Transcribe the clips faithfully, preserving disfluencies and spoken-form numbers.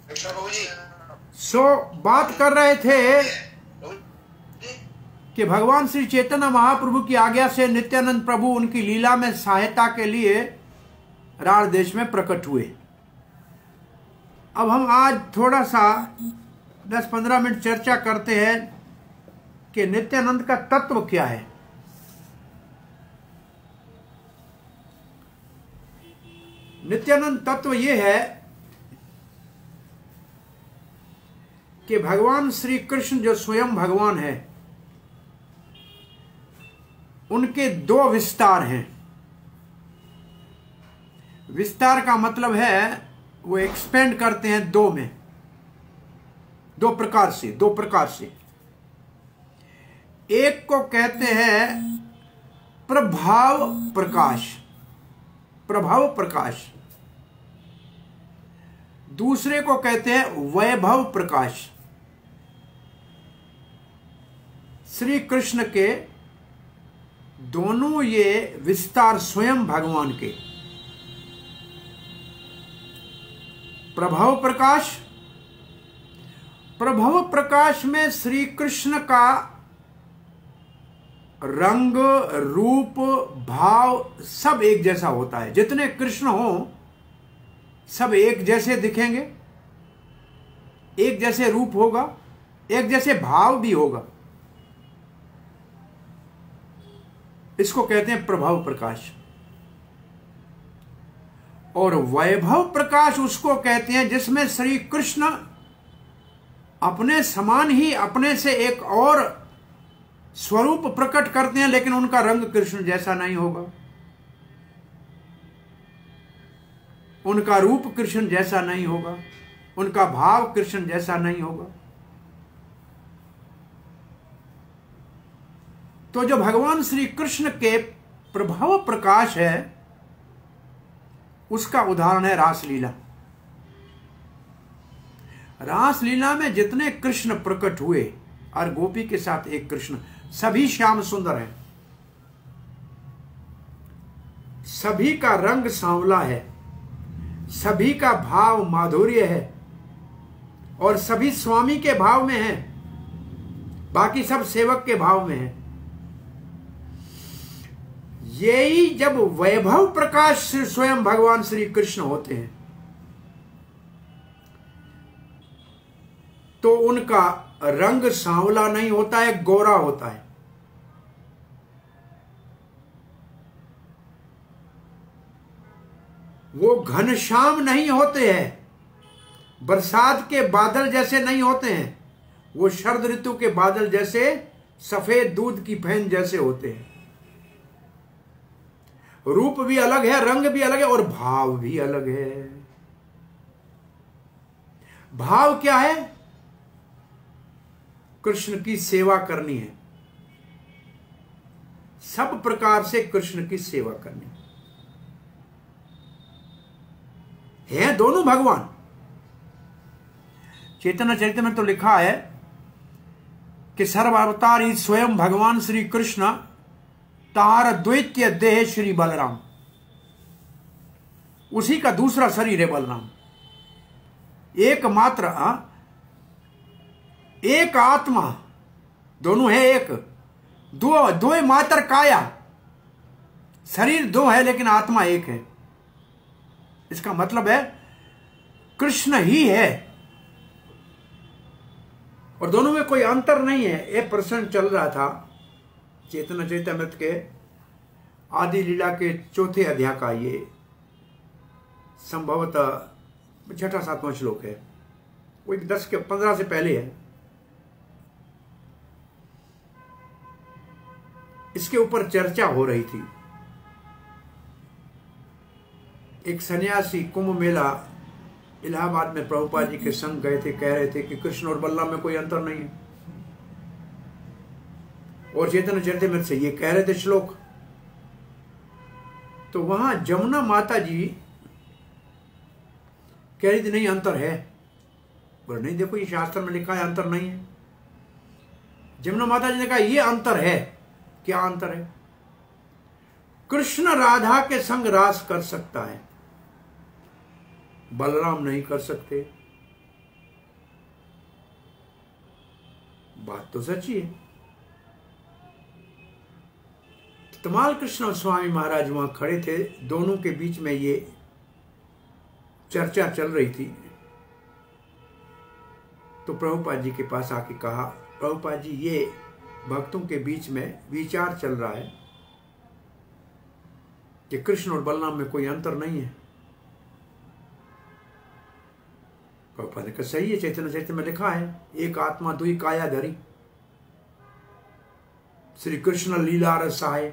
सो बात कर रहे थे कि भगवान श्री चैतन्य महाप्रभु की आज्ञा से नित्यानंद प्रभु उनकी लीला में सहायता के लिए राढ़ देश में प्रकट हुए। अब हम आज थोड़ा सा दस पंद्रह मिनट चर्चा करते हैं कि नित्यानंद का तत्व क्या है। नित्यानंद तत्व यह है कि भगवान श्री कृष्ण जो स्वयं भगवान है, उनके दो विस्तार हैं। विस्तार का मतलब है वो एक्सपेंड करते हैं दो में, दो प्रकार से दो प्रकार से एक को कहते हैं प्रभाव प्रकाश, प्रभाव प्रकाश। दूसरे को कहते हैं वैभव प्रकाश। श्री कृष्ण के दोनों ये विस्तार स्वयं भगवान के। प्रभाव प्रकाश, प्रभाव प्रकाश में श्री कृष्ण का रंग, रूप, भाव सब एक जैसा होता है। जितने कृष्ण हो सब एक जैसे दिखेंगे, एक जैसे रूप होगा, एक जैसे भाव भी होगा। इसको कहते हैं प्रभाव प्रकाश। और वैभव प्रकाश उसको कहते हैं जिसमें श्री कृष्ण अपने समान ही अपने से एक और स्वरूप प्रकट करते हैं, लेकिन उनका रंग कृष्ण जैसा नहीं होगा, उनका रूप कृष्ण जैसा नहीं होगा, उनका भाव कृष्ण जैसा नहीं होगा। तो जो भगवान श्री कृष्ण के प्रभाव प्रकाश है, उसका उदाहरण है रासलीला। रासलीला में जितने कृष्ण प्रकट हुए और गोपी के साथ एक कृष्ण, सभी श्याम सुंदर हैं, सभी का रंग सांवला है, सभी का भाव माधुर्य है और सभी स्वामी के भाव में हैं, बाकी सब सेवक के भाव में हैं। यही जब वैभव प्रकाश स्वयं भगवान श्री कृष्ण होते हैं तो उनका रंग सांवला नहीं होता है, गोरा होता है। वो घनश्याम नहीं होते हैं, बरसात के बादल जैसे नहीं होते हैं, वो शरद ऋतु के बादल जैसे सफेद दूध की फेन जैसे होते हैं। रूप भी अलग है, रंग भी अलग है और भाव भी अलग है। भाव क्या है? कृष्ण की सेवा करनी है, सब प्रकार से कृष्ण की सेवा करनी है। है दोनों भगवान। चैतन्य चरित्र में तो लिखा है कि सर्वावतार ही स्वयं भगवान श्री कृष्ण, तार द्वैत्य देह श्री बलराम। उसी का दूसरा शरीर है बलराम। एकमात्र एक आत्मा, दोनों है एक, दो दो मात्र काया, शरीर दो है लेकिन आत्मा एक है। इसका मतलब है कृष्ण ही है और दोनों में कोई अंतर नहीं है। एक प्रसंग चल रहा था चैतन्य चरितामृत के आदि लीला के चौथे अध्याय का, ये संभवतः छठा सातवां श्लोक है, वो एक दस के पंद्रह से पहले है। इसके ऊपर चर्चा हो रही थी। एक सन्यासी कुंभ मेला इलाहाबाद में प्रभुपाद जी के संग गए थे, कह रहे थे कि कृष्ण और बलराम में कोई अंतर नहीं है, और चैतन्य चरितामृत से ये कह रहे थे श्लोक। तो वहां जमुना माता जी कह रही थी नहीं अंतर है। बोले नहीं, देखो ये शास्त्र में लिखा है अंतर नहीं है। जमुना माता जी ने कहा ये अंतर है। क्या अंतर है? कृष्ण राधा के संग रास कर सकता है, बलराम नहीं कर सकते। बात तो सच्ची है। तमाल कृष्ण और स्वामी महाराज वहां खड़े थे, दोनों के बीच में ये चर्चा चल रही थी। तो प्रभुपाद जी के पास आके कहा, प्रभुपाद जी ये भक्तों के बीच में विचार चल रहा है कि कृष्ण और बलराम में कोई अंतर नहीं है। प्रभुपाद ने कहा सही है, चैतन्य चैतन्य में लिखा है एक आत्मा दुई काया धरी, श्री कृष्ण लीला रसाय।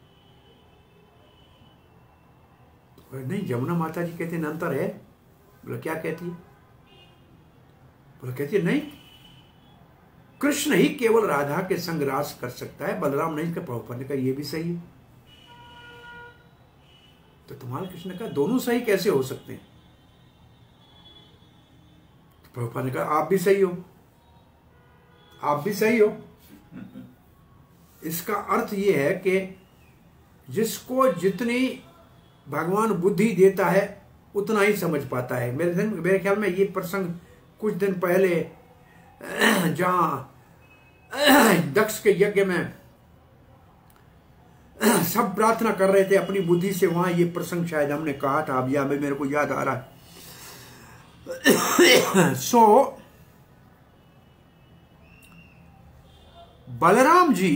तो नहीं, जमुना माता जी कहते हैं अंतर है। बोला क्या कहती है? बोला कहती है नहीं, कृष्ण ही केवल राधा के संग रास कर सकता है, बलराम नहीं कर। प्रभुपाद ने कहा ये भी सही है। तो तुम्हारे कृष्ण ने कहा दोनों सही कैसे हो सकते हैं? तो प्रभुपाद ने कहा आप भी सही हो, आप भी सही हो। इसका अर्थ यह है कि जिसको जितनी भगवान बुद्धि देता है उतना ही समझ पाता है। मेरे मेरे ख्याल में ये प्रसंग कुछ दिन पहले जहां दक्ष के यज्ञ में सब प्रार्थना कर रहे थे अपनी बुद्धि से, वहां ये प्रसंग शायद हमने कहा था। अब या मेरे को याद आ रहा है। सो बलराम जी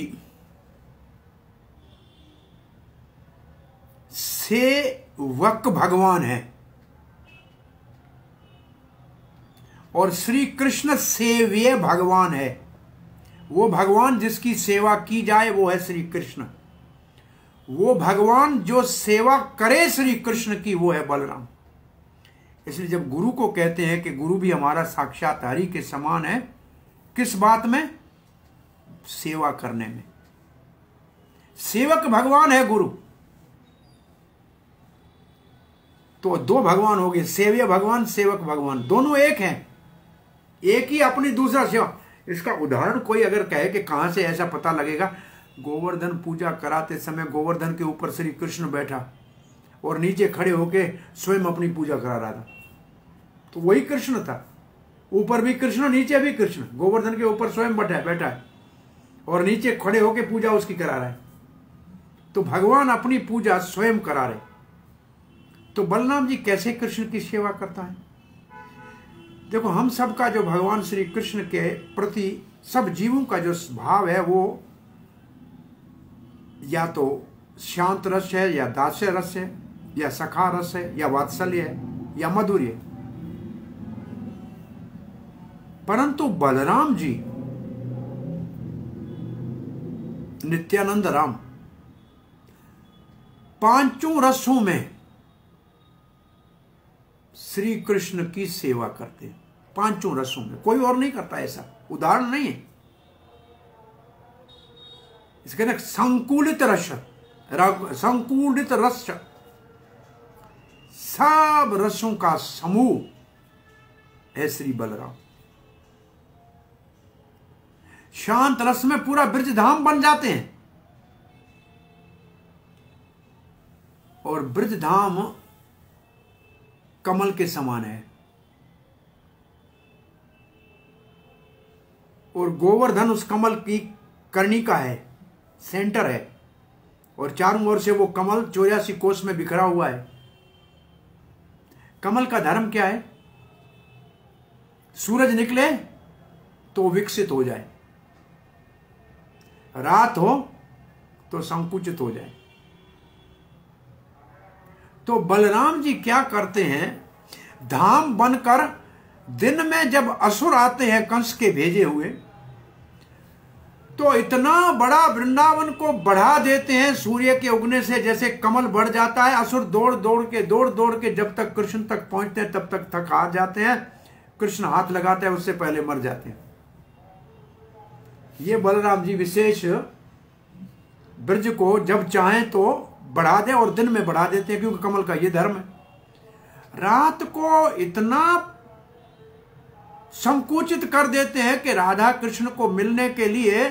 सेवक भगवान है और श्री कृष्ण सेव्य भगवान है। वो भगवान जिसकी सेवा की जाए वो है श्री कृष्ण। वो भगवान जो सेवा करे श्री कृष्ण की वो है बलराम। इसलिए जब गुरु को कहते हैं कि गुरु भी हमारा साक्षात हरि के समान है, किस बात में? सेवा करने में। सेवक भगवान है गुरु। तो दो भगवान हो गए, सेव्य भगवान, सेवक भगवान, दोनों एक हैं। एक ही अपनी दूसरा सेवा। इसका उदाहरण कोई अगर कहे कि कहां से ऐसा पता लगेगा, गोवर्धन पूजा कराते समय गोवर्धन के ऊपर श्री कृष्ण बैठा और नीचे खड़े होके स्वयं अपनी पूजा करा रहा था, तो वही कृष्ण था। ऊपर भी कृष्ण, नीचे भी कृष्ण। गोवर्धन के ऊपर स्वयं बैठा है बैठा है और नीचे खड़े होके पूजा उसकी करा रहा है। तो भगवान अपनी पूजा स्वयं करा रहे। तो बलराम जी कैसे कृष्ण की सेवा करता है? देखो, हम सबका जो भगवान श्री कृष्ण के प्रति सब जीवों का जो भाव है वो या तो शांत रस है, या दास्य रस है, या सखा रस है, या वात्सल्य है, या मधुर्य। परंतु बलराम जी नित्यानंद राम पांचों रसों में श्री कृष्ण की सेवा करते हैं। पांचों रसों में कोई और नहीं करता। ऐसा उदाहरण नहीं है। इसके ना संकुलित रस, संकुलित रस, सब रसों का समूह है श्री बलराम। शांत रस में पूरा ब्रजधाम बन जाते हैं और ब्रजधाम कमल के समान है और गोवर्धन उस कमल की कर्णिका है, सेंटर है, और चारों ओर से वो कमल चौरासी कोस में बिखरा हुआ है। कमल का धर्म क्या है? सूरज निकले तो विकसित हो जाए, रात हो तो संकुचित हो जाए। तो बलराम जी क्या करते हैं? धाम बनकर दिन में जब असुर आते हैं कंस के भेजे हुए, तो इतना बड़ा वृंदावन को बढ़ा देते हैं सूर्य के उगने से। जैसे कमल बढ़ जाता है, असुर दौड़ दौड़ के दौड़ दौड़ के जब तक कृष्ण तक पहुंचते हैं तब तक थक हार जाते हैं। कृष्ण हाथ लगाते हैं, उससे पहले मर जाते हैं। ये बलराम जी विशेष ब्रज को जब चाहें तो बढ़ा दे और दिन में बढ़ा देते हैं, क्योंकि कमल का ये धर्म है। रात को इतना संकुचित कर देते हैं कि राधा कृष्ण को मिलने के लिए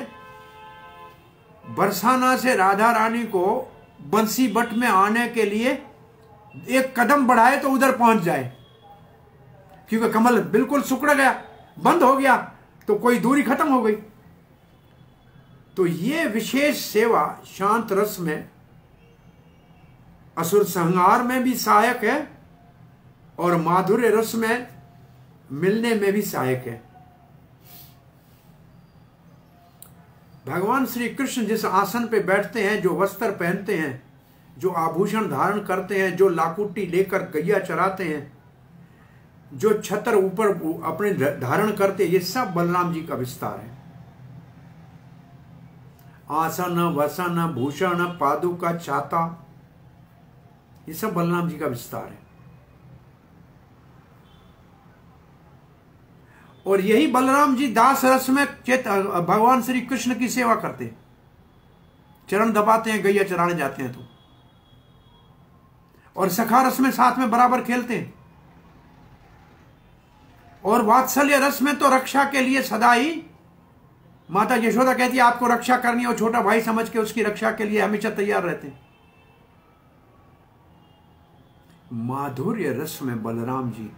बरसाना से राधा रानी को बंसी बट में आने के लिए एक कदम बढ़ाए तो उधर पहुंच जाए, क्योंकि कमल बिल्कुल सुकड़ गया, बंद हो गया, तो कोई दूरी खत्म हो गई। तो ये विशेष सेवा शांत रस में, असुर संहार में भी सहायक है और माधुर्य रस में मिलने में भी सहायक है। भगवान श्री कृष्ण जिस आसन पे बैठते हैं, जो वस्त्र पहनते हैं, जो आभूषण धारण करते हैं, जो लाकुटी लेकर गैया चराते हैं, जो छत्र ऊपर अपने धारण करते हैं, ये सब बलराम जी का विस्तार है। आसन, वसन, भूषण, पादुका, छाता, ये सब बलराम जी का विस्तार है। और यही बलराम जी दास रस में चेत भगवान श्री कृष्ण की सेवा करते हैं, चरण दबाते हैं, गैया चराने जाते हैं तो, और सखा रस में साथ में बराबर खेलते हैं, और वात्सल्य रस में तो रक्षा के लिए सदा ही माता यशोदा कहती है आपको रक्षा करनी है, और छोटा भाई समझ के उसकी रक्षा के लिए हमेशा तैयार रहते हैं। माधुर्य रस में बलराम जी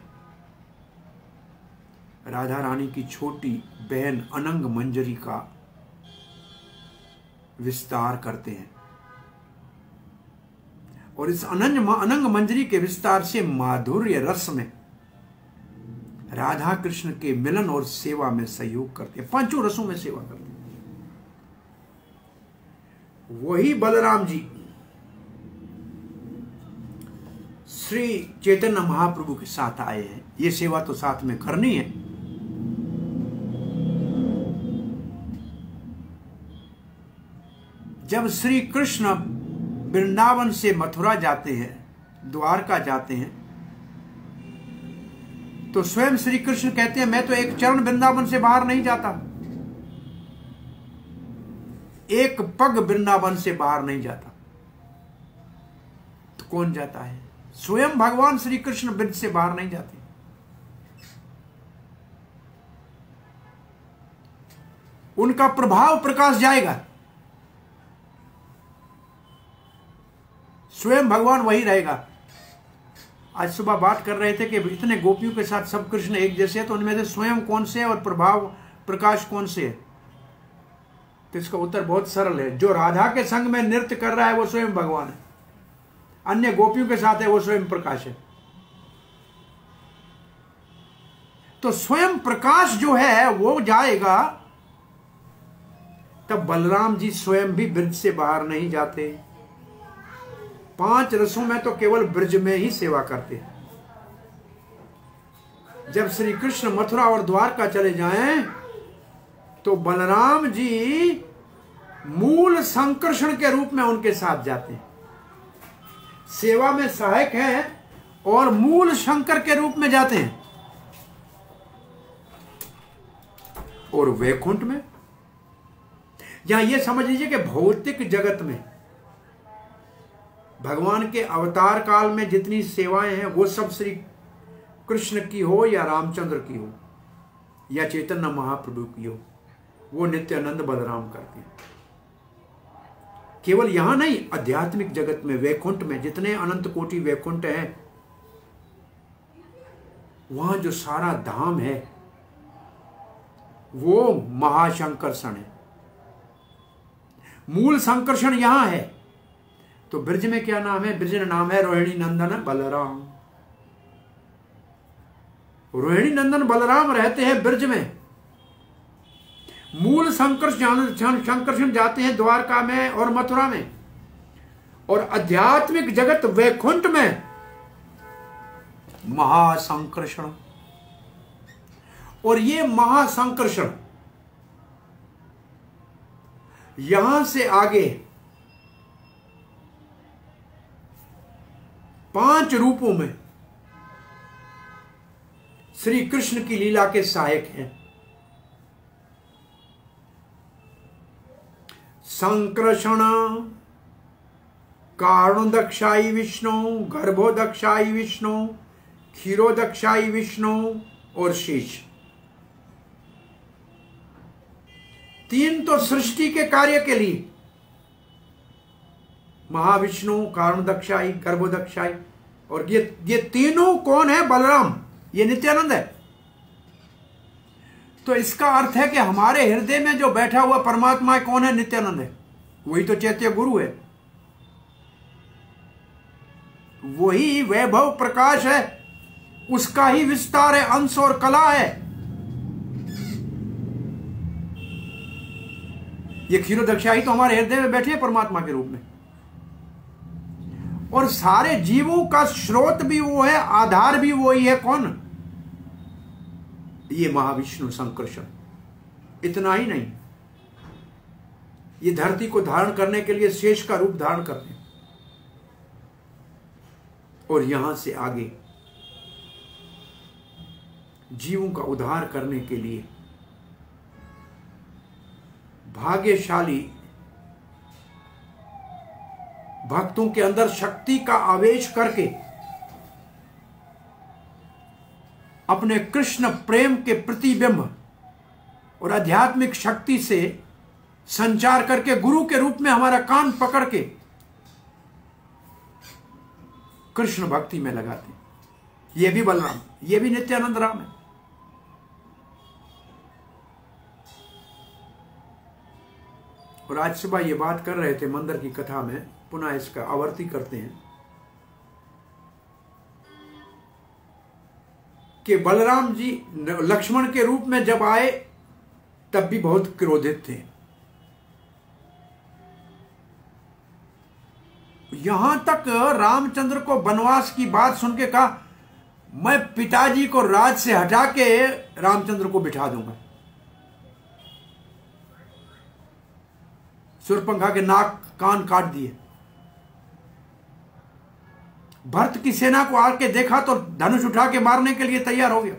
राधा रानी की छोटी बहन अनंग मंजरी का विस्तार करते हैं, और इस अनंग अनंग मंजरी के विस्तार से माधुर्य रस में राधा कृष्ण के मिलन और सेवा में सहयोग करते हैं, पांचों रसों में सेवा करते हैं। वही बलराम जी श्री चैतन्य महाप्रभु के साथ आए हैं। ये सेवा तो साथ में करनी है। जब श्री कृष्ण वृंदावन से मथुरा जाते हैं, द्वारका जाते हैं, तो स्वयं श्री कृष्ण कहते हैं मैं तो एक चरण वृंदावन से बाहर नहीं जाता, एक पग वृंदावन से बाहर नहीं जाता। तो कौन जाता है? स्वयं भगवान श्री कृष्ण ब्रज से बाहर नहीं जाते। उनका प्रभाव प्रकाश जाएगा, स्वयं भगवान वही रहेगा। आज सुबह बात कर रहे थे कि इतने गोपियों के साथ सब कृष्ण एक जैसे हैं, तो उनमें से स्वयं कौन से है और प्रभाव प्रकाश कौन से है? तो इसका उत्तर बहुत सरल है। जो राधा के संग में नृत्य कर रहा है वो स्वयं भगवान है, अन्य गोपियों के साथ है वो स्वयं प्रकाश है। तो स्वयं प्रकाश जो है वो जाएगा, तब बलराम जी स्वयं भी ब्रज से बाहर नहीं जाते। पांच रसों में तो केवल ब्रज में ही सेवा करते। जब श्री कृष्ण मथुरा और द्वारका चले जाएं, तो बलराम जी मूल संकर्षण के रूप में उनके साथ जाते हैं, सेवा में सहायक हैं और मूल शंकर के रूप में जाते हैं। और वैकुंठ में, यहां यह समझ लीजिए कि भौतिक जगत में भगवान के अवतार काल में जितनी सेवाएं हैं वो सब श्री कृष्ण की हो या रामचंद्र की हो या चैतन्य महाप्रभु की हो, वो नित्यानंद बलराम करते हैं। केवल यहां नहीं, आध्यात्मिक जगत में वैकुंठ में जितने अनंत कोटि वैकुंठ हैं, वहां जो सारा धाम है वो महाशंकर्षण है। मूल संकर्षण यहां है। तो ब्रज में क्या नाम है? ब्रज नाम है रोहिणी नंदन बलराम। रोहिणी नंदन बलराम रहते हैं ब्रज में। मूल संकर्षण संकर्षण जाते हैं द्वारका में और मथुरा में, और आध्यात्मिक जगत वैकुंठ में महासंकर्षण। और ये महासंकर्षण यहां से आगे पांच रूपों में श्री कृष्ण की लीला के सहायक हैं। संकर्षण कारणोदक्षाई विष्णु, गर्भोदक्षाई विष्णु, क्षीरोदक्षाई विष्णु और शेष। तीन तो सृष्टि के कार्य के लिए, महाविष्णु, कारणोदक्षाई, गर्भोदक्षाई, और ये ये तीनों कौन है? बलराम। ये नित्यानंद है। तो इसका अर्थ है कि हमारे हृदय में जो बैठा हुआ परमात्मा है कौन है? नित्यानंद है। वही तो चैत्य गुरु है, वही वैभव प्रकाश है, उसका ही विस्तार है, अंश और कला है। ये क्षीरोदक्षा ही तो हमारे हृदय में बैठे हैं परमात्मा के रूप में। और सारे जीवों का स्रोत भी वो है, आधार भी वही है। कौन? ये महाविष्णु संकर्षण। इतना ही नहीं, ये धरती को धारण करने के लिए शेष का रूप धारण करते हैं, और यहां से आगे जीवों का उद्धार करने के लिए भाग्यशाली भक्तों के अंदर शक्ति का आवेश करके अपने कृष्ण प्रेम के प्रतिबिंब और आध्यात्मिक शक्ति से संचार करके गुरु के रूप में हमारा कान पकड़ के कृष्ण भक्ति में लगाते। ये भी बलराम, ये भी नित्यानंद राम है। और आज सुबह ये बात कर रहे थे मंदिर की कथा में, पुनः इसका आवर्ती करते हैं कि बलराम जी लक्ष्मण के रूप में जब आए तब भी बहुत क्रोधित थे। यहां तक रामचंद्र को वनवास की बात सुन के कहा, मैं पिताजी को राज से हटा के रामचंद्र को बिठा दूंगा। शूर्पणखा के नाक कान काट दिए। भरत की सेना को आके देखा तो धनुष उठा के मारने के लिए तैयार हो गया।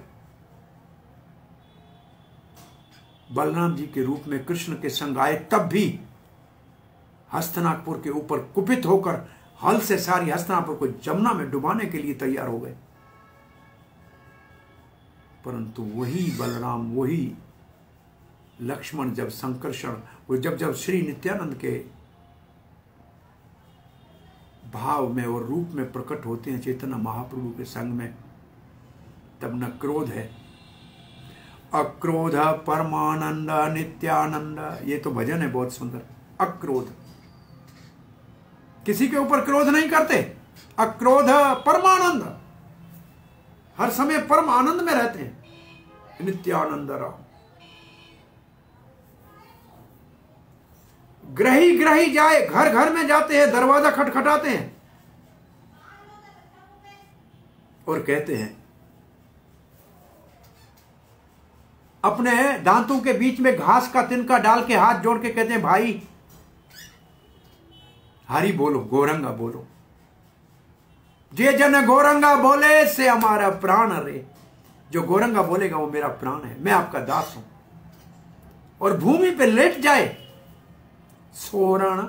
बलराम जी के रूप में कृष्ण के संग आए तब भी हस्तिनापुर के ऊपर कुपित होकर हल से सारी हस्तिनापुर को जमुना में डुबाने के लिए तैयार हो गए। परंतु वही बलराम, वही लक्ष्मण जब संकर्षण, वो जब जब श्री नित्यानंद के भाव में और रूप में प्रकट होते हैं चैतन्य महाप्रभु के संग में, तब न क्रोध है। अक्रोध परमानंद नित्यानंद, ये तो भजन है बहुत सुंदर। अक्रोध, किसी के ऊपर क्रोध नहीं करते। अक्रोध परमानंद, हर समय परम आनंद में रहते हैं। नित्यानंद राम, ग्रही ग्रही जाए, घर घर में जाते हैं, दरवाजा खटखटाते हैं और कहते हैं, अपने दांतों के बीच में घास का तिनका डाल के हाथ जोड़ के कहते हैं, भाई हरि बोलो, गौरंगा बोलो। जे जन गौरंगा बोले से हमारा प्राण रे। जो गौरंगा बोलेगा वो मेरा प्राण है, मैं आपका दास हूं। और भूमि पे लेट जाए, सोरण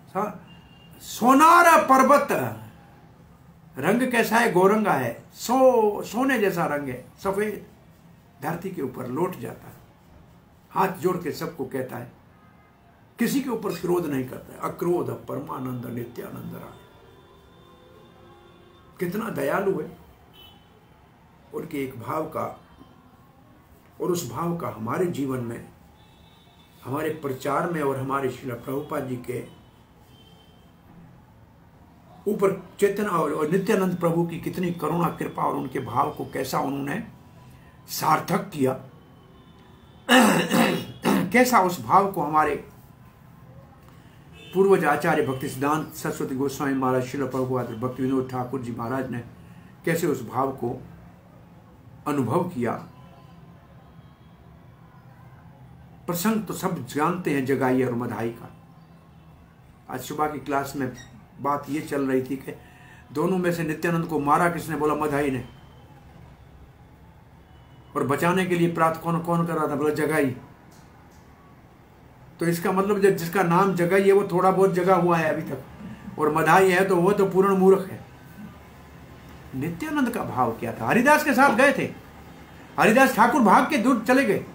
सोनार पर्वत, रंग कैसा है? गौरंगा है, सो सोने जैसा रंग है, सफेद, धरती के ऊपर लौट जाता है, हाथ जोड़ के सबको कहता है, किसी के ऊपर क्रोध नहीं करता है। अक्रोध परमानंद नित्यानंद राम, कितना दयालु है। उनके एक भाव का, और उस भाव का हमारे जीवन में, हमारे प्रचार में और हमारे श्रील प्रभुपाद जी के ऊपर चैतन्य और नित्यानंद प्रभु की कितनी करुणा कृपा और उनके भाव को कैसा उन्होंने सार्थक किया, कैसा उस भाव को हमारे पूर्वज आचार्य भक्ति सिद्धांत सरस्वती गोस्वामी महाराज, श्रील प्रभुपाद, भक्ति विनोद ठाकुर जी महाराज ने कैसे उस भाव को अनुभव किया। प्रसंग तो सब जानते हैं, जगाई और मधाई का। आज सुबह की क्लास में बात ये चल रही थी कि दोनों में से नित्यानंद को मारा किसने? बोला मधाई ने। और बचाने के लिए प्रार्थ कौन कौन कर रहा था? बोला जगाई। तो इसका मतलब जब जिसका नाम जगाई है वो थोड़ा बहुत जगा हुआ है अभी तक, और मधाई है तो वो तो पूर्ण मूर्ख है। नित्यानंद का भाव क्या था? हरिदास के साथ गए थे, हरिदास ठाकुर भाग के दूर चले गए,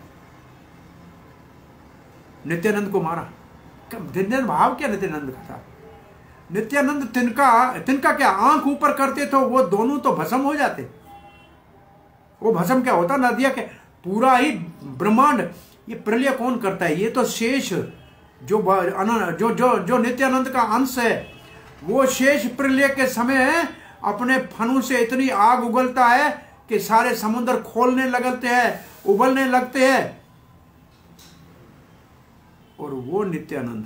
नित्यानंद को मारा। नित्यानंद भाव क्या नित्यानंद का था? नित्यानंद तिनका तिनका क्या आंख ऊपर करते तो वो दोनों तो भस्म हो जाते। वो भस्म क्या होता? नदिया के पूरा ही ब्रह्मांड, ये प्रलय कौन करता है? ये तो शेष जो जो जो जो नित्यानंद का अंश है, वो शेष प्रलय के समय अपने फनु से इतनी आग उगलता है कि सारे समुद्र खोलने लगते हैं, उबलने लगते हैं। और वो नित्यानंद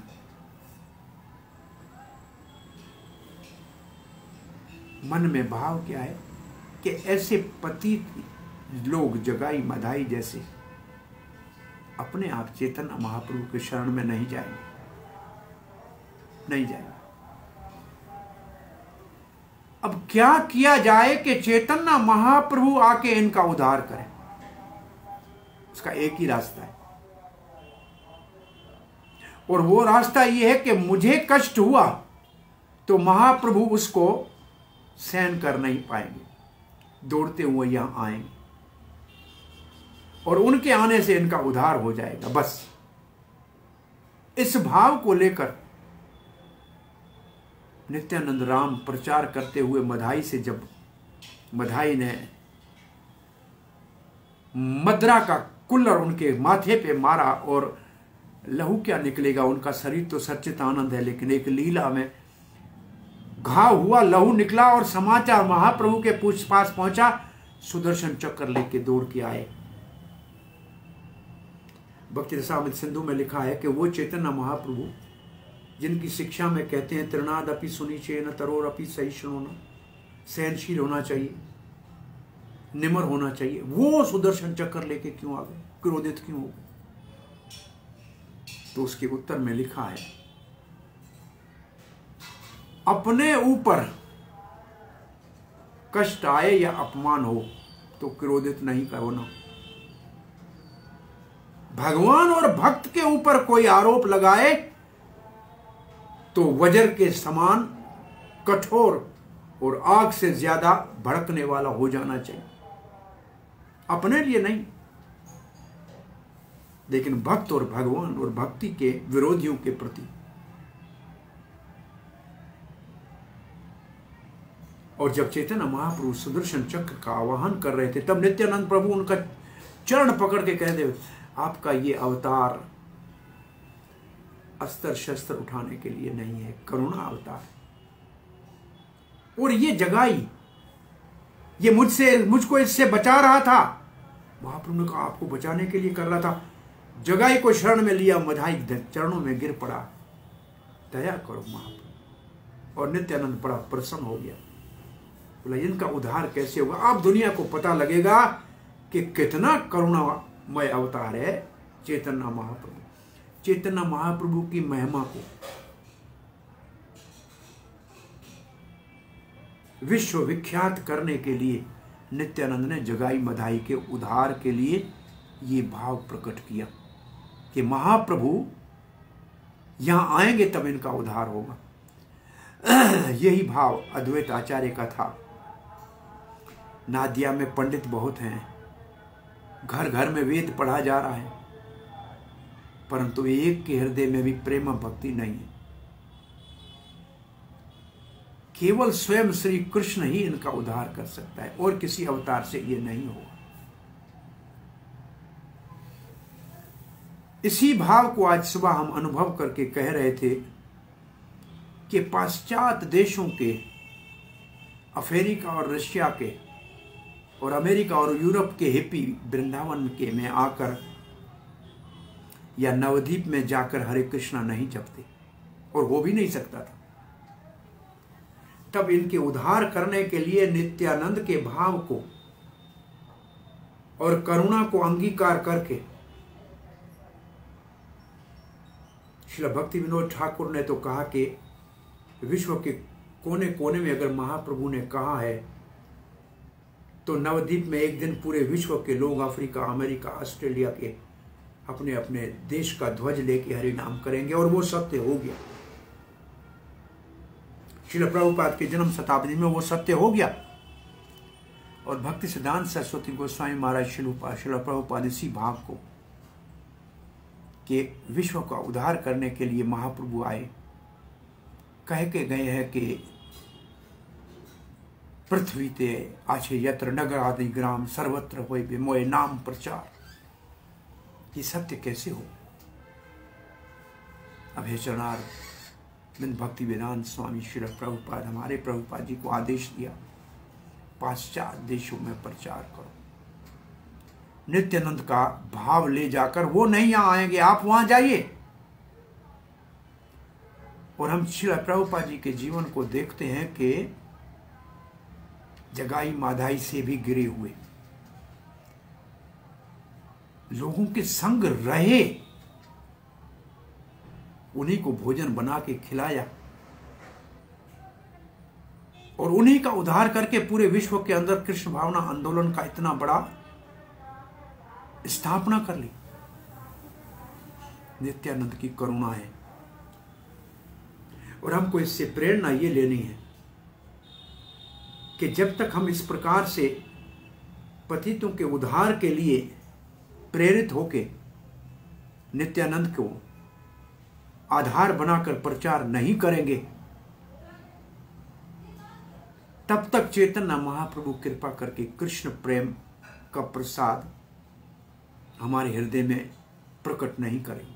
मन में भाव क्या है कि ऐसे पतित लोग जगाई मधाई जैसे अपने आप चैतन्य महाप्रभु के शरण में नहीं जाएंगे, नहीं जाएंगे। अब क्या किया जाए कि चैतन्य महाप्रभु आके इनका उद्धार करें? उसका एक ही रास्ता है, और वो रास्ता ये है कि मुझे कष्ट हुआ तो महाप्रभु उसको सहन कर नहीं पाएंगे, दौड़ते हुए यहां आएंगे और उनके आने से इनका उद्धार हो जाएगा। बस इस भाव को लेकर नित्यानंद राम प्रचार करते हुए मधाई से, जब मधाई ने मदरा का कुल्लर उनके माथे पे मारा और लहू क्या निकलेगा, उनका शरीर तो सच्चिदानंद है, लेकिन एक लीला में घाव हुआ, लहू निकला और समाचार महाप्रभु के पूछ पास पहुंचा। सुदर्शन चक्र लेके दौड़ के आए। भक्ति रसामृत सिंधु में लिखा है कि वो चैतन्य महाप्रभु जिनकी शिक्षा में कहते हैं त्रिनाद अपि सुनिचेन तरोर अपि सहिष्णुना, सहनशील होना चाहिए, निमर होना चाहिए, वो सुदर्शन चक्र लेके क्यों आ गए, क्रोधित क्यों हो गए? तो उसके उत्तर में लिखा है, अपने ऊपर कष्ट आए या अपमान हो तो क्रोधित नहीं करो ना। भगवान और भक्त के ऊपर कोई आरोप लगाए तो वज्र के समान कठोर और आग से ज्यादा भड़कने वाला हो जाना चाहिए, अपने लिए नहीं, लेकिन भक्त और भगवान और भक्ति के विरोधियों के प्रति। और जब चैतन्य महाप्रभु सुदर्शन चक्र का आवाहन कर रहे थे, तब नित्यानंद प्रभु उनका चरण पकड़ के कह दे, आपका ये अवतार अस्त्र शस्त्र उठाने के लिए नहीं है, करुणा अवतार है। और ये जगाई, ये मुझसे मुझको इससे बचा रहा था। महाप्रभु ने कहा आपको बचाने के लिए कर रहा था। जगाई को शरण में लिया, मधाई चरणों में गिर पड़ा, दया करो महाप्रभु। और नित्यानंद बड़ा प्रसन्न हो गया, बोला इनका उद्धार कैसे होगा? अब दुनिया को पता लगेगा कि कितना करुणामय अवतार है चैतन्य महाप्रभु। चैतन्य महाप्रभु की महिमा को विश्व विख्यात करने के लिए नित्यानंद ने जगाई मधाई के उद्धार के लिए ये भाव प्रकट किया कि महाप्रभु यहां आएंगे तब इनका उद्धार होगा। यही भाव अद्वैत आचार्य का था। नादिया में पंडित बहुत हैं, घर घर में वेद पढ़ा जा रहा है, परंतु एक के हृदय में भी प्रेम भक्ति नहीं है। केवल स्वयं श्री कृष्ण ही इनका उद्धार कर सकता है, और किसी अवतार से ये नहीं होगा। इसी भाव को आज सुबह हम अनुभव करके कह रहे थे कि पाश्चात्य देशों के, अफ्रीका और रशिया के और अमेरिका और यूरोप के हिप्पी वृंदावन के में आकर या नवद्वीप में जाकर हरे कृष्णा नहीं जपते, और हो भी नहीं सकता था। तब इनके उद्धार करने के लिए नित्यानंद के भाव को और करुणा को अंगीकार करके श्रील भक्ति विनोद ठाकुर ने तो कहा कि विश्व के कोने कोने में अगर महाप्रभु ने कहा है तो नवद्वीप में एक दिन पूरे विश्व के लोग, अफ्रीका, अमेरिका, ऑस्ट्रेलिया के, अपने अपने देश का ध्वज लेके हरि नाम करेंगे, और वो सत्य हो गया। श्रील प्रभुपाद के जन्म शताब्दी में वो सत्य हो गया। और भक्ति सिद्धांत सरस्वती गोस्वामी महाराज श्रील प्रभुपाद इसी भाव को कि विश्व का उद्धार करने के लिए महाप्रभु आए, कह के गए हैं कि पृथ्वी ते आछे यत्र नगर आदि ग्राम सर्वत्र होय मोय नाम प्रचार। ये सत्य कैसे हो? अब हे चरणार बिन भक्ति वेदांत स्वामी श्री प्रभुपाद, हमारे प्रभुपाद जी को आदेश दिया, पाश्चात्य देशों में प्रचार करो। नित्यानंद का भाव ले जाकर वो नहीं यहां आएंगे, आप वहां जाइए। और हम श्री प्रभुपाद जी के जीवन को देखते हैं कि जगाई माधाई से भी गिरे हुए लोगों के संग रहे, उन्हीं को भोजन बना के खिलाया और उन्हीं का उद्धार करके पूरे विश्व के अंदर कृष्ण भावना आंदोलन का इतना बड़ा स्थापना कर ली। नित्यानंद की करुणा है और हमको इससे प्रेरणा ये लेनी है कि जब तक हम इस प्रकार से पतितों के उद्धार के लिए प्रेरित होके नित्यानंद को आधार बनाकर प्रचार नहीं करेंगे, तब तक चैतन्य महाप्रभु कृपा करके कृष्ण प्रेम का प्रसाद हमारे हृदय में प्रकट नहीं करेंगे।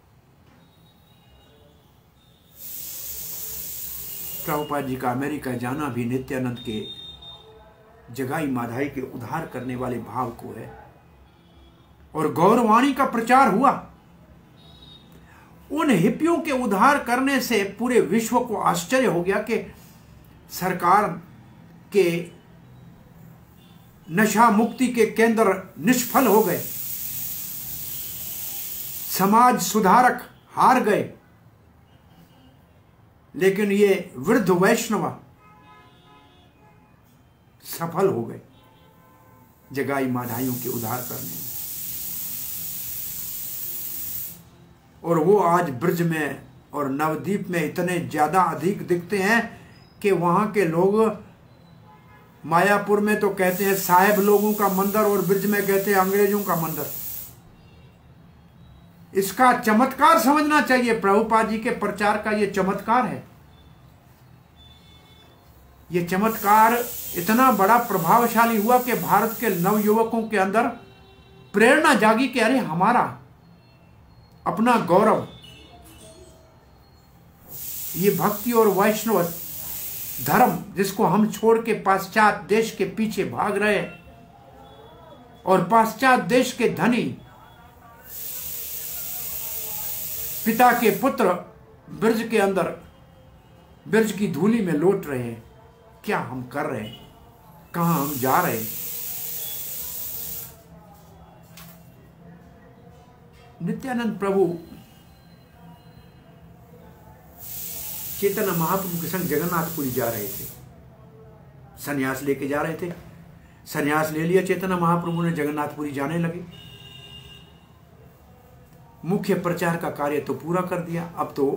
प्रभुपाद जी का अमेरिका जाना भी नित्यानंद के जगाई माधाई के उद्धार करने वाले भाव को है। और गौरवाणी का प्रचार हुआ, उन हिप्पियों के उद्धार करने से पूरे विश्व को आश्चर्य हो गया कि सरकार के नशा मुक्ति के केंद्र निष्फल हो गए, समाज सुधारक हार गए, लेकिन ये वृद्ध वैष्णव सफल हो गए जगाई माधाइयों के उद्धार करने में। और वो आज ब्रज में और नवद्वीप में इतने ज्यादा अधिक दिखते हैं कि वहां के लोग, मायापुर में तो कहते हैं साहेब लोगों का मंदिर और ब्रज में कहते हैं अंग्रेजों का मंदिर। इसका चमत्कार समझना चाहिए, प्रभुपाद जी के प्रचार का ये चमत्कार है। ये चमत्कार इतना बड़ा प्रभावशाली हुआ कि भारत के नवयुवकों के अंदर प्रेरणा जागी कि अरे हमारा अपना गौरव, ये भक्ति और वैष्णव धर्म जिसको हम छोड़ के पाश्चात्य देश के पीछे भाग रहे हैं, और पाश्चात्य देश के धनी पिता के पुत्र ब्रज के अंदर ब्रज की धूली में लौट रहे हैं। क्या हम कर रहे हैं, कहां हम जा रहे हैं? नित्यानंद प्रभु चैतन्य महाप्रभु के संग जगन्नाथपुरी जा रहे थे, सन्यास लेके जा रहे थे। सन्यास ले लिया चैतन्य महाप्रभु ने, जगन्नाथपुरी जाने लगे। मुख्य प्रचार का कार्य तो पूरा कर दिया, अब तो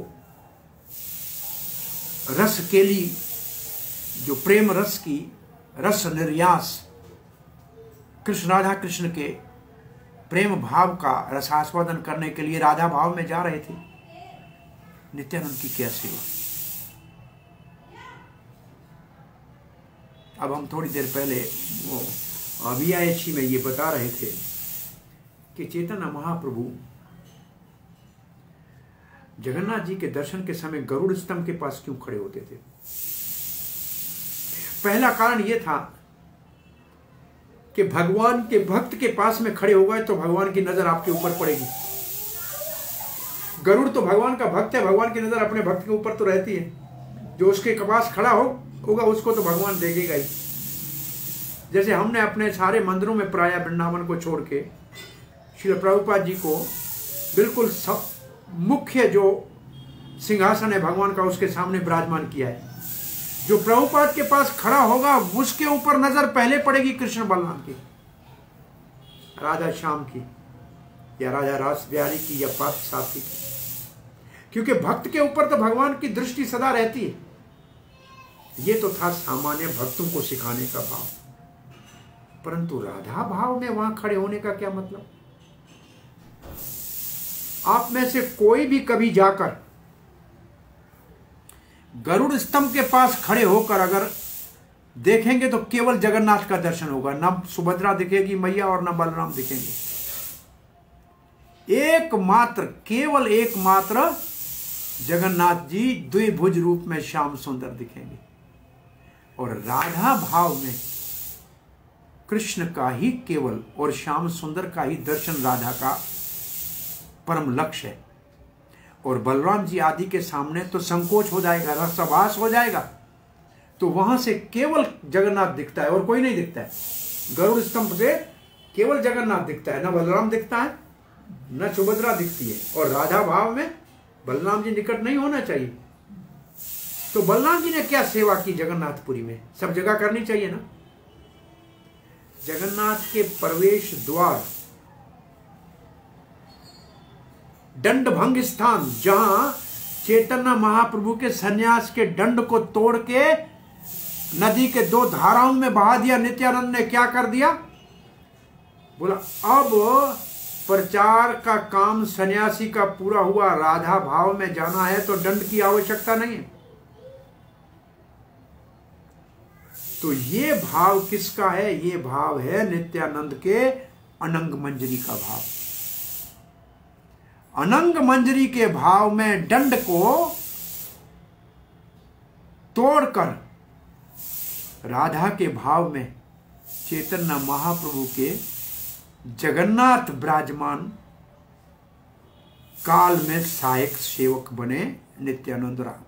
रस केली, जो प्रेम रस की रस निर्यास, कृष्ण राधा कृष्ण के प्रेम भाव का रसास्वादन करने के लिए राधा भाव में जा रहे थे। नित्यानंद की क्या सेवा। अब हम थोड़ी देर पहले वो अभियायची में ये बता रहे थे कि चैतन्य महाप्रभु जगन्नाथ जी के दर्शन के समय गरुड़ स्तंभ के पास क्यों खड़े होते थे? पहला कारण यह था कि भगवान के भक्त के पास में खड़े हो गए तो भगवान की नजर आपके ऊपर पड़ेगी। गरुड़ तो भगवान का भक्त है, भगवान की नजर अपने भक्त के ऊपर तो रहती है। जो उसके पास खड़ा हो होगा उसको तो भगवान देखेगा ही। जैसे हमने अपने सारे मंदिरों में प्राय वृंदावन को छोड़ के श्री प्रभुपाद जी को बिल्कुल सब मुख्य जो सिंहासन है भगवान का उसके सामने विराजमान किया है। जो प्रभुपाद के पास खड़ा होगा उसके ऊपर नजर पहले पड़ेगी कृष्ण बलराम की, राधा श्याम की, या राजा रास बिहारी की, या पार्थ साथी की, क्योंकि भक्त के ऊपर तो भगवान की दृष्टि सदा रहती है। ये तो था सामान्य भक्तों को सिखाने का भाव, परंतु राधा भाव में वहां खड़े होने का क्या मतलब? आप में से कोई भी कभी जाकर गरुड़ स्तंभ के पास खड़े होकर अगर देखेंगे तो केवल जगन्नाथ का दर्शन होगा, न सुभद्रा दिखेगी मैया और न बलराम दिखेंगे। एकमात्र, केवल एकमात्र जगन्नाथ जी द्विभुज रूप में श्याम सुंदर दिखेंगे। और राधा भाव में कृष्ण का ही केवल और श्याम सुंदर का ही दर्शन राधा का परम लक्ष्य है। और बलराम जी आदि के सामने तो संकोच हो जाएगा, रसाभास हो जाएगा, तो वहां से केवल जगन्नाथ दिखता है और कोई नहीं दिखता है। गरुड़ स्तंभ से केवल जगन्नाथ दिखता है, न बलराम दिखता है न सुभद्रा दिखती है। और राधा भाव में बलराम जी निकट नहीं होना चाहिए। तो बलराम जी ने क्या सेवा की जगन्नाथपुरी में? सब जगह करनी चाहिए ना। जगन्नाथ के प्रवेश द्वार, दंड भंग स्थान, जहां चैतन्य महाप्रभु के सन्यास के दंड को तोड़ के नदी के दो धाराओं में बहा दिया, नित्यानंद ने क्या कर दिया? बोला अब प्रचार का काम सन्यासी का पूरा हुआ, राधा भाव में जाना है तो दंड की आवश्यकता नहीं है। तो ये भाव किसका है? ये भाव है नित्यानंद के अनंग मंजरी का भाव। अनंग मंजरी के भाव में दंड को तोड़कर राधा के भाव में चैतन्य महाप्रभु के जगन्नाथ विराजमान काल में सहायक सेवक बने नित्यानंद राम।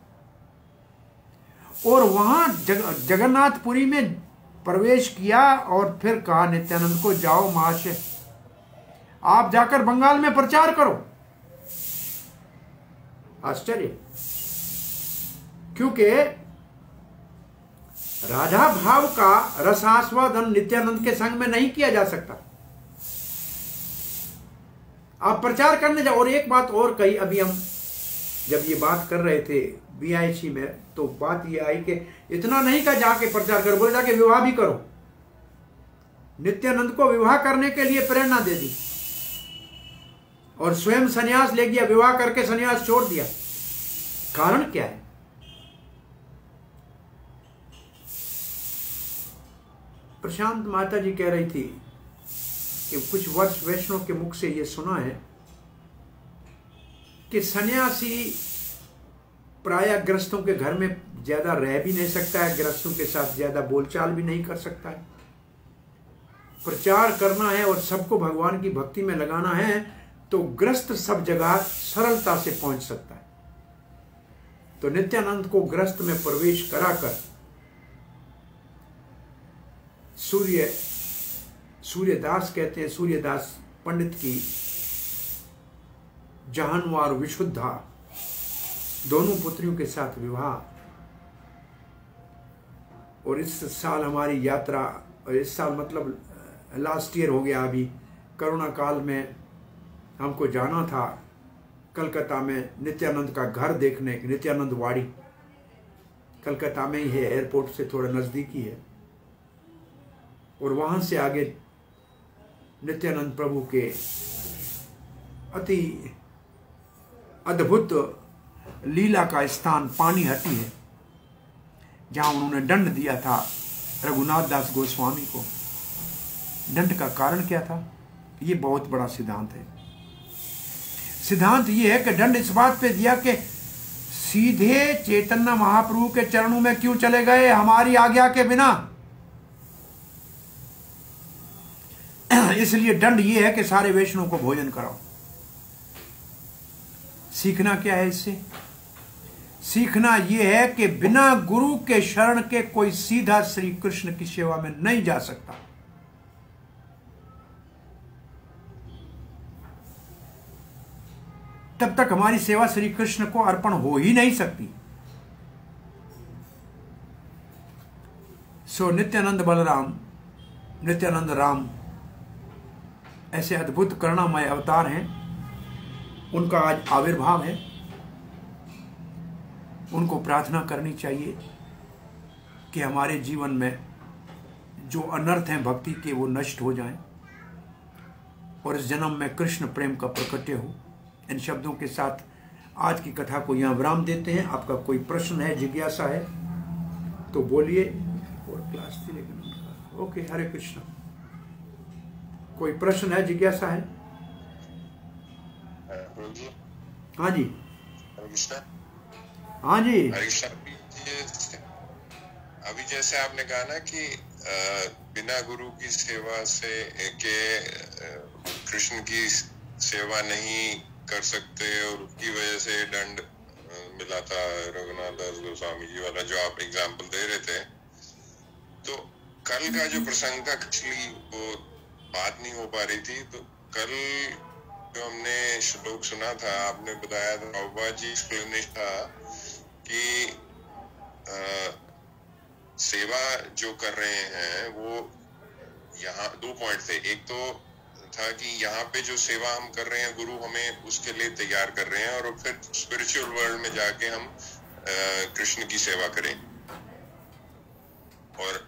और वहां जग, जगन्नाथपुरी में प्रवेश किया और फिर कहा नित्यानंद को, जाओ महाशय आप जाकर बंगाल में प्रचार करो। आश्चर्य, क्योंकि राधा भाव का रसास्वादन नित्यानंद के संग में नहीं किया जा सकता। आप प्रचार करने जाओ। और एक बात और कही, अभी हम जब ये बात कर रहे थे बीआईसी में, तो बात ये आई कि इतना नहीं का जाके प्रचार करो, बोले जाके विवाह भी करो। नित्यानंद को विवाह करने के लिए प्रेरणा दे दी और स्वयं सन्यास ले गया, विवाह करके सन्यास छोड़ दिया। कारण क्या है? प्रशांत माता जी कह रही थी कि कुछ वर्ष वैष्णव के मुख से ये सुना है कि सन्यासी प्रायः ग्रस्तों के घर में ज्यादा रह भी नहीं सकता है, ग्रस्तों के साथ ज्यादा बोलचाल भी नहीं कर सकता है। प्रचार करना है और सबको भगवान की भक्ति में लगाना है तो ग्रस्त सब जगह सरलता से पहुंच सकता है। तो नित्यानंद को ग्रस्त में प्रवेश कराकर सूर्य सूर्यदास कहते हैं, सूर्यदास पंडित की जहानवार विशुद्धा दोनों पुत्रियों के साथ विवाह। और इस साल हमारी यात्रा, और इस साल मतलब लास्ट ईयर हो गया, अभी कोरोना काल में हमको जाना था कलकत्ता में नित्यानंद का घर देखने। नित्यानंद वाड़ी कलकत्ता में ही है, एयरपोर्ट से थोड़ा नजदीकी है। और वहां से आगे नित्यानंद प्रभु के अति अद्भुत लीला का स्थान पानीहट्टी है, जहां उन्होंने दंड दिया था रघुनाथ दास गोस्वामी को। दंड का कारण क्या था? ये बहुत बड़ा सिद्धांत है। सिद्धांत ये है कि दंड इस बात पे दिया कि सीधे चैतन्य महाप्रभु के चरणों में क्यों चले गए हमारी आज्ञा के बिना। इसलिए दंड ये है कि सारे वैष्णव को भोजन कराओ। सीखना क्या है इससे? सीखना यह है कि बिना गुरु के शरण के कोई सीधा श्री कृष्ण की सेवा में नहीं जा सकता। तब तक हमारी सेवा श्री कृष्ण को अर्पण हो ही नहीं सकती। सो नित्यानंद बलराम, नित्यानंद राम ऐसे अद्भुत करुणामय अवतार हैं। उनका आज आविर्भाव है। उनको प्रार्थना करनी चाहिए कि हमारे जीवन में जो अनर्थ हैं भक्ति के वो नष्ट हो जाएं और इस जन्म में कृष्ण प्रेम का प्रकट्य हो। इन शब्दों के साथ आज की कथा को यहाँ विराम देते हैं। आपका कोई प्रश्न है, जिज्ञासा है तो बोलिए। और क्लास थी लेकिन उनका ओके। हरे कृष्ण। कोई प्रश्न है, जिज्ञासा है? प्रभु जी। हाँ जी, हरे कृष्णा। हाँ जी, हरे कृष्णा। अभी जैसे अभी जैसे आपने कहा ना कि अ, बिना गुरु की सेवा से के अ, कृष्ण की सेवा नहीं कर सकते और उसकी वजह से दंड अ, मिला था रघुनाथ दास गोस्वामी जी वाला जो आप एग्जाम्पल दे रहे थे। तो कल का जो प्रसंग था एक्चुअली वो बात नहीं हो पा रही थी। तो कल जो हमने श्लोक सुना था, आपने बताया था बाबा जी एक्सप्लेनेशन था कि आ, सेवा जो कर रहे हैं वो यहाँ दो पॉइंट थे। एक तो था कि यहाँ पे जो सेवा हम कर रहे हैं गुरु हमें उसके लिए तैयार कर रहे हैं, और फिर स्पिरिचुअल वर्ल्ड में जाके हम कृष्ण की सेवा करें। और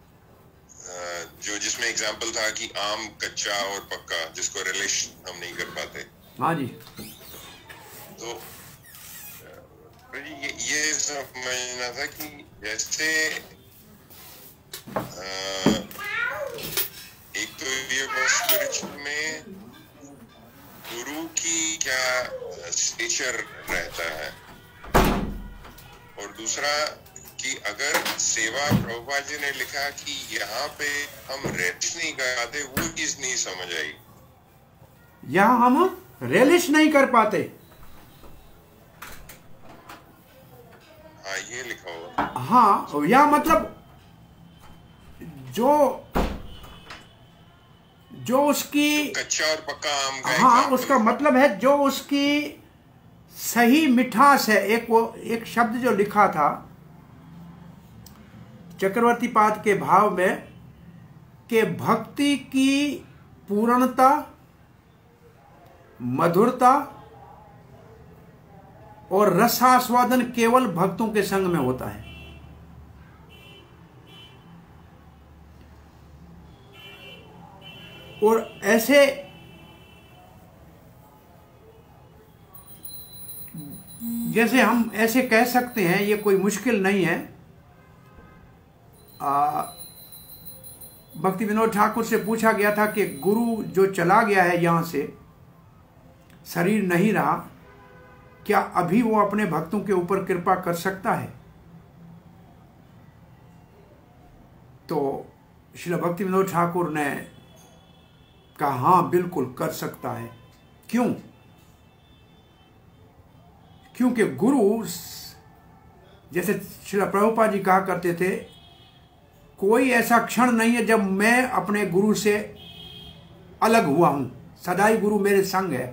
जो जिसमें एग्जाम्पल था कि आम कच्चा और पक्का, जिसको रिलिश हम नहीं कर पाते। हाँ जी। तो ये ये समझना था कि जैसे आ, एक तो ये स्पिरिचुअल में गुरु की क्या स्टेचर रहता है, और दूसरा कि अगर सेवा प्रभुपाद जी ने लिखा कि यहाँ पे हम रेलिश नहीं कर पाते, वो चीज नहीं समझ आई। यहाँ हम रेलिश नहीं कर पाते, हाँ ये लिखा हुआ। हाँ, या मतलब जो जो उसकी कच्चा और पक्का आम का, हाँ, उसका मतलब है जो उसकी सही मिठास है। एक वो एक शब्द जो लिखा था चक्रवर्ती पाद के भाव में कि भक्ति की पूर्णता, मधुरता और रसास्वादन केवल भक्तों के संग में होता है। और ऐसे जैसे हम ऐसे कह सकते हैं, ये कोई मुश्किल नहीं है। भक्ति विनोद ठाकुर से पूछा गया था कि गुरु जो चला गया है यहाँ से, शरीर नहीं रहा, क्या अभी वो अपने भक्तों के ऊपर कृपा कर सकता है? तो श्री भक्ति विनोद ठाकुर ने कहा हाँ बिल्कुल कर सकता है। क्यों? क्योंकि गुरु, जैसे श्री प्रभुपाद जी कहा करते थे, कोई ऐसा क्षण नहीं है जब मैं अपने गुरु से अलग हुआ हूं, सदाई गुरु मेरे संग है।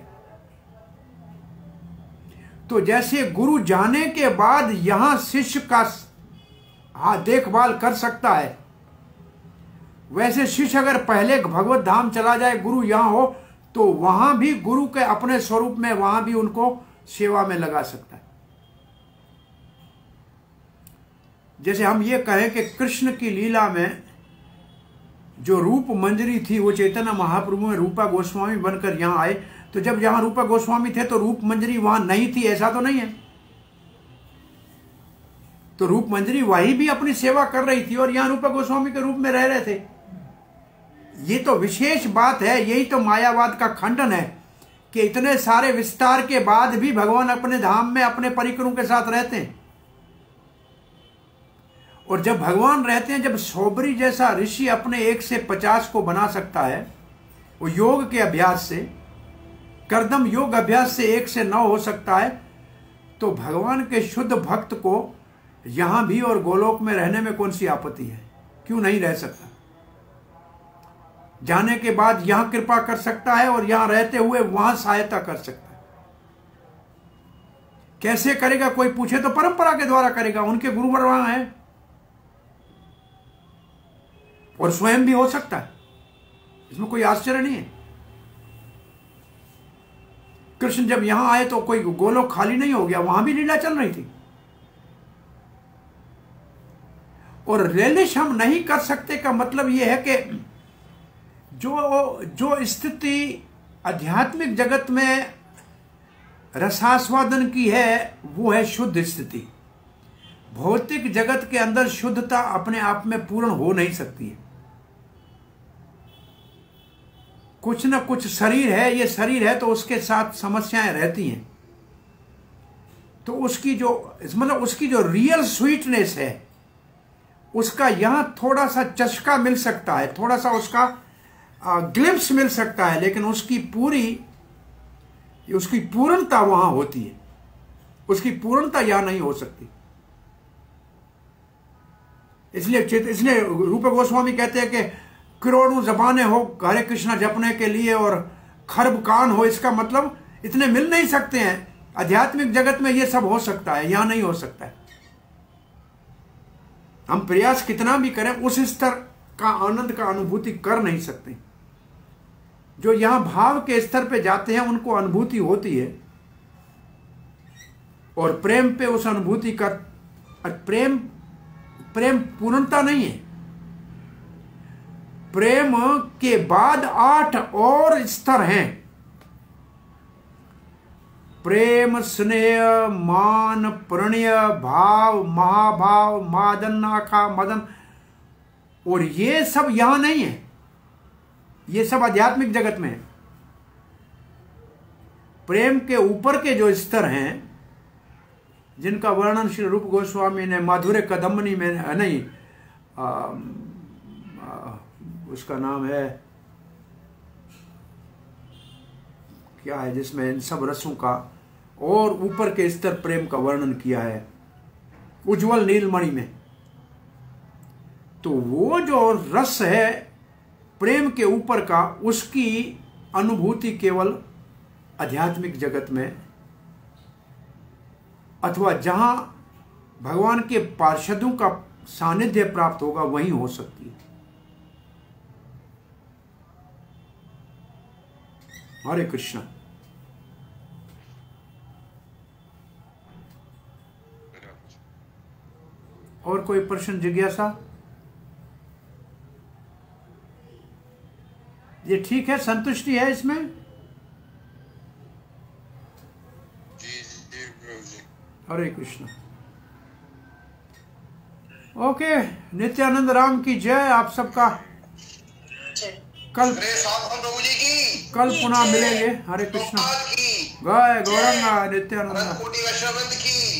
तो जैसे गुरु जाने के बाद यहां शिष्य का हाँ देखभाल कर सकता है, वैसे शिष्य अगर पहले भगवत धाम चला जाए, गुरु यहां हो, तो वहां भी गुरु के अपने स्वरूप में वहां भी उनको सेवा में लगा सकता है। जैसे हम ये कहें कि कृष्ण की लीला में जो रूप मंजरी थी वो चैतन्य महाप्रभु में रूपा गोस्वामी बनकर यहां आए, तो जब यहां रूपा गोस्वामी थे तो रूप मंजरी वहां नहीं थी, ऐसा तो नहीं है। तो रूप मंजरी वही भी अपनी सेवा कर रही थी और यहां रूपा गोस्वामी के रूप में रह रहे थे। ये तो विशेष बात है, यही तो मायावाद का खंडन है कि इतने सारे विस्तार के बाद भी भगवान अपने धाम में अपने परिकरों के साथ रहते हैं। और जब भगवान रहते हैं, जब सोबरी जैसा ऋषि अपने एक से पचास को बना सकता है वो योग के अभ्यास से, करदम योग अभ्यास से एक से नौ हो सकता है, तो भगवान के शुद्ध भक्त को यहां भी और गोलोक में रहने में कौन सी आपत्ति है? क्यों नहीं रह सकता? जाने के बाद यहां कृपा कर सकता है और यहां रहते हुए वहां सहायता कर सकता है। कैसे करेगा? कोई पूछे तो परंपरा के द्वारा करेगा, उनके गुरुवर वहां हैं, और स्वयं भी हो सकता है, इसमें कोई आश्चर्य नहीं है। कृष्ण जब यहां आए तो कोई गोलोक खाली नहीं हो गया, वहां भी लीला चल रही थी। और रेलिश हम नहीं कर सकते का मतलब यह है कि जो जो स्थिति आध्यात्मिक जगत में रसास्वादन की है वो है शुद्ध स्थिति। भौतिक जगत के अंदर शुद्धता अपने आप में पूर्ण हो नहीं सकती है। कुछ ना कुछ शरीर है, ये शरीर है तो उसके साथ समस्याएं रहती हैं। तो उसकी जो मतलब उसकी जो रियल स्वीटनेस है उसका यहां थोड़ा सा चस्का मिल सकता है, थोड़ा सा उसका ग्लिम्स मिल सकता है, लेकिन उसकी पूरी उसकी पूर्णता वहां होती है, उसकी पूर्णता यहां नहीं हो सकती। इसलिए इसलिए रूप गोस्वामी कहते हैं कि करोड़ों जबानें हो हरे कृष्णा जपने के लिए और खरब कान हो, इसका मतलब इतने मिल नहीं सकते हैं। आध्यात्मिक जगत में ये सब हो सकता है, यहां नहीं हो सकता है। हम प्रयास कितना भी करें उस स्तर का आनंद का अनुभूति कर नहीं सकते। जो यहां भाव के स्तर पे जाते हैं उनको अनुभूति होती है, और प्रेम पे उस अनुभूति का प्रेम प्रेम पूर्णता नहीं है। प्रेम के बाद आठ और स्तर हैं, प्रेम, स्नेह, मान, प्रणय, भाव, महाभाव, मादन, आखा, मदन, और ये सब यहां नहीं है, ये सब आध्यात्मिक जगत में है। प्रेम के ऊपर के जो स्तर हैं जिनका वर्णन श्री रूप गोस्वामी ने माधुर्य कदम्बनी में नहीं आ, आ, उसका नाम है क्या है, जिसमें इन सब रसों का और ऊपर के स्तर प्रेम का वर्णन किया है, उज्जवल नीलमणि में। तो वो जो रस है प्रेम के ऊपर का, उसकी अनुभूति केवल आध्यात्मिक जगत में अथवा जहां भगवान के पार्षदों का सानिध्य प्राप्त होगा वहीं हो सकती है। हरे कृष्णा। और कोई प्रश्न, जिज्ञासा? ये ठीक है, संतुष्टि है इसमें? जी जी प्रभु जी। हरे कृष्णा। ओके, नित्यानंद राम की जय। आप सबका कल प्रभु जी की कल पुनः मिलेंगे। हरे कृष्णा। जय गौरंगा नित्यानंद की